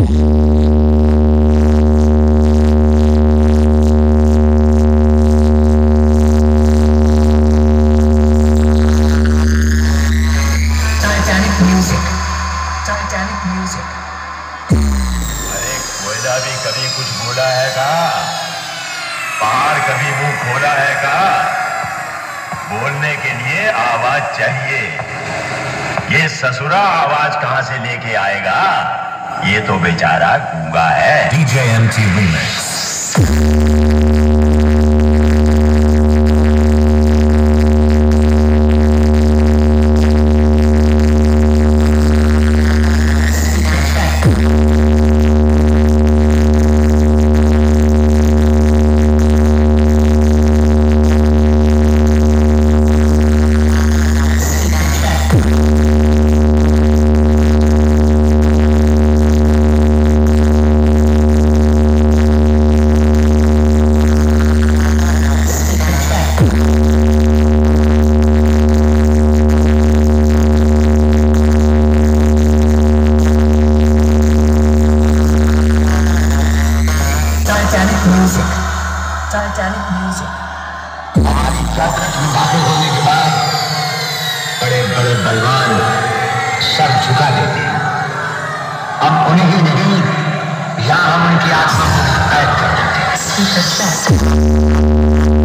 अरे कोयला भी कभी कुछ बोला है का? पहाड़ कभी मुंह खोला है का? बोलने के लिए आवाज चाहिए। ये ससुरा आवाज कहां से लेके आएगा? ये तो बेचारा गूंगा है। DJ MT Remix. Titanic music. हमारी चौखट में दाखिल होने के बाद बड़े बड़े बलवान सर झुका देते हैं। अब उन्हें ही नहीं, या हम उनकी आत्मा को कैद कर देते हैं।